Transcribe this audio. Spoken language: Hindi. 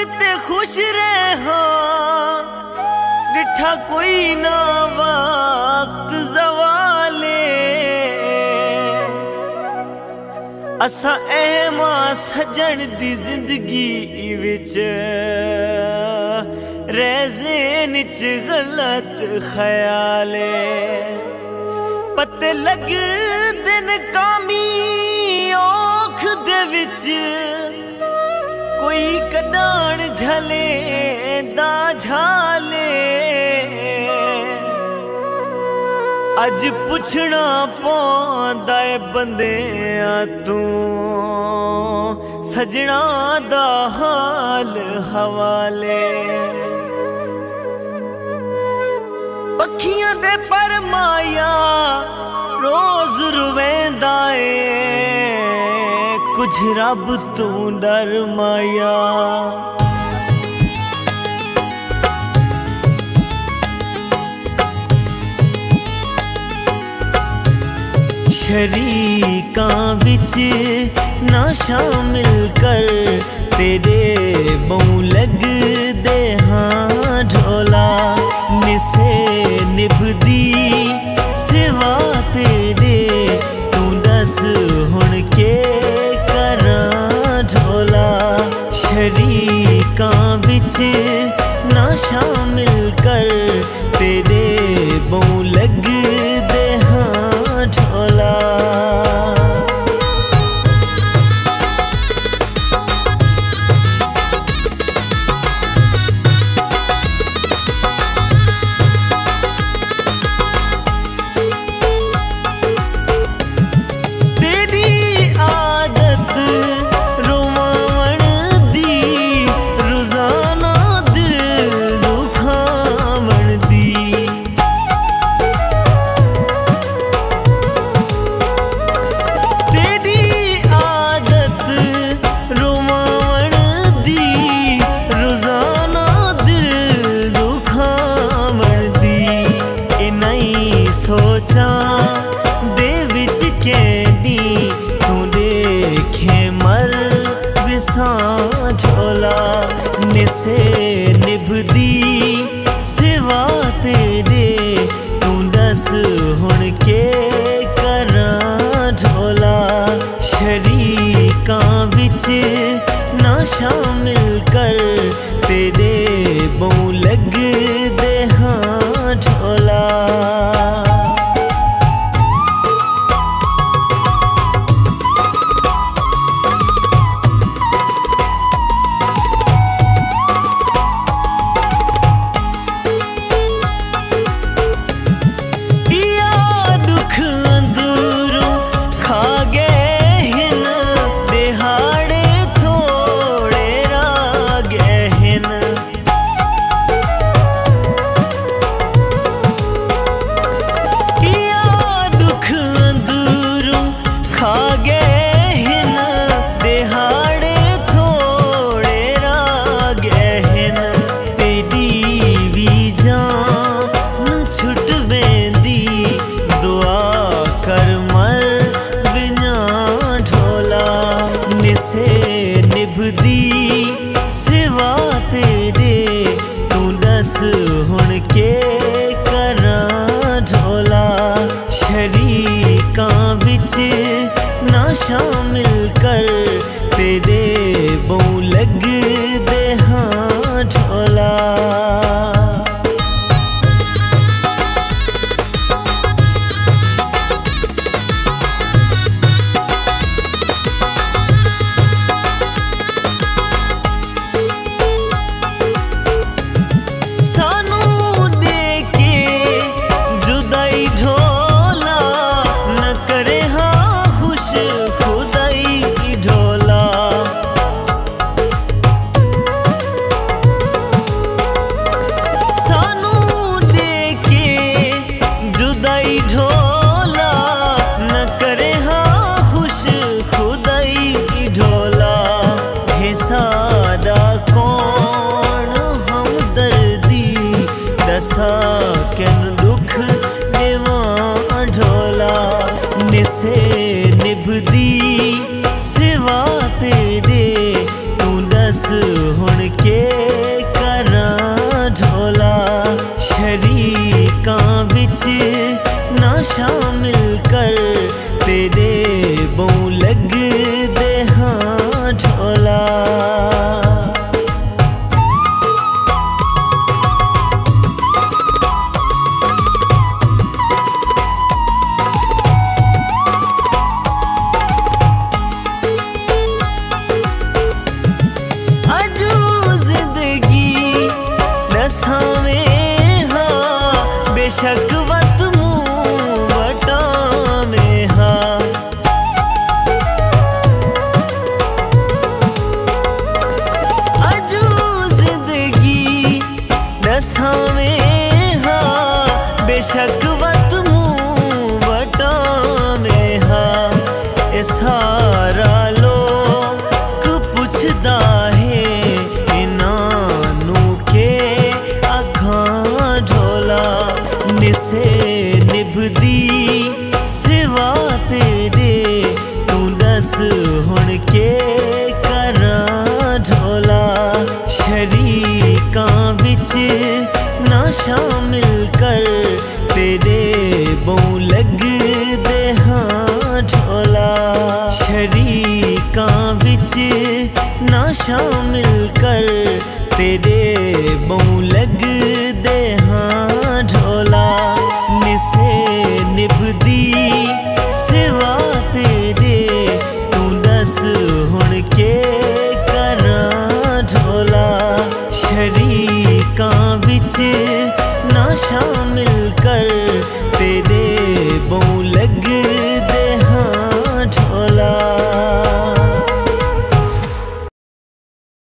ते खुश रहो डिठा कोई ना वक्त जवाले असा अहमा सजन दी जिंदगी विच रेज़ेन च गलत ख्याले पत्ते लग दिन कामी औख दे विच कोई कदान झले दा झाले अज पुछना पौंदा है बंदे तू सजना दा हाल हवाले पखियां दे पर माया रोज रुवेंदा कुछ रब तू डर माया शरीकां विच ना शामिल कर तेरे बहु लग दे हाँ ढोला निसे निभदी सिवा तेरे तू दस हुण के करां ढोला शरीकां विच ना शामिल कर तेरे बहु लग दे हाँ ढोला सोचा दे विच कैनी तू देखे मर विसां ढोला निसे निभदी सिवा तेरे तू दस हुण के करां ढोला शरीकां विच ना शामिल कर तेरे बहु लग दे हाँ ढोला निभदी सिवा तेरे तू दस हुण के करां ढोला शरीकां विच ना शामिल कर तेरे बहु लग दे हाँ ढोला कैन दुख देवां ढोला निसे निभदी सिवा तेरे तू दस हुण के तरीकां विच ना शामिल कर तेरे बहु लग दे हाँ ढोला। बेशक वत मुँह वटा में हा अजू जिंदगी नसा में हा बेशक वत मुँह वटा में हा। ए सारा लोग पुछदा है इनानू के अखां ढोला निसे निभदी